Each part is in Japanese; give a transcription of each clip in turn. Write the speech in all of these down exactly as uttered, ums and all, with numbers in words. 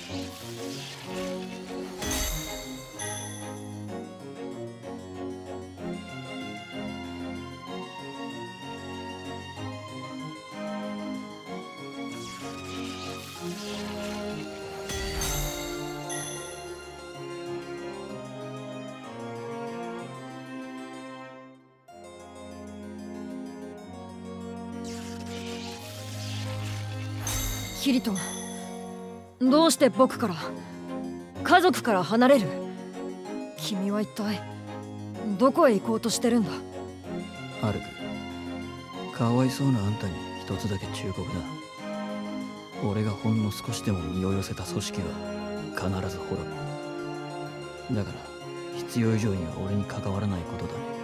キリト、どうして僕から家族から離れる？君は一体どこへ行こうとしてるんだ？ アルグ、かわいそうなあんたに一つだけ忠告だ。俺がほんの少しでも身を寄せた組織は必ず滅ぶ。だから必要以上には俺に関わらないことだね。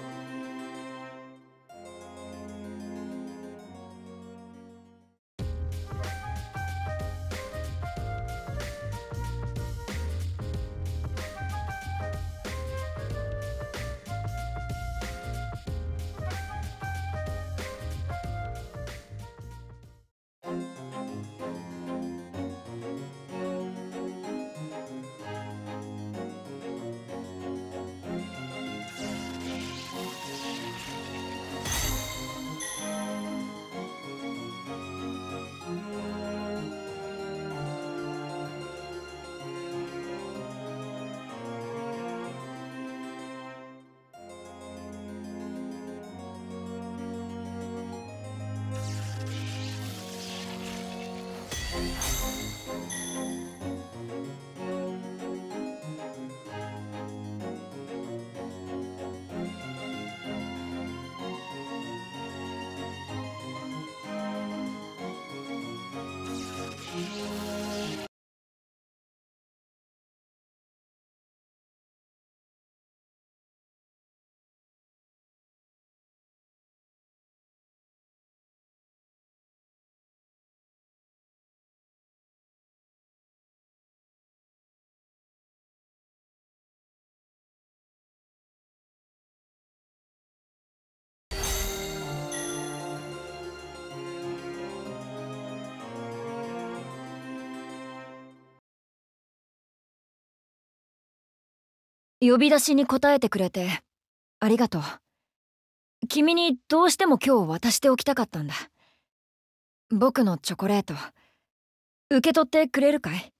呼び出しに答えてくれてありがとう。君にどうしても今日渡しておきたかったんだ。僕のチョコレート受け取ってくれるかい？